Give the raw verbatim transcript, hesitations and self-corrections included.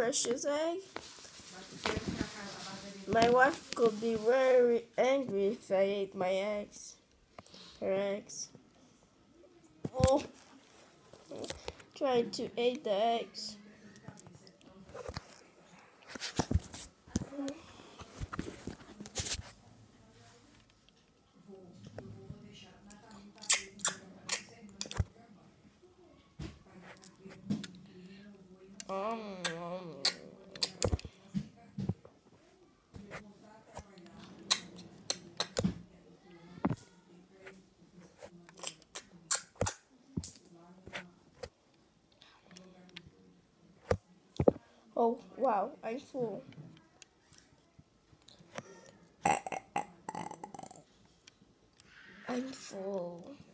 precious egg. My wife could be very angry if I ate my eggs. Her eggs. Oh, trying to eat the eggs. Um, um. Oh, wow, I'm full. I'm full.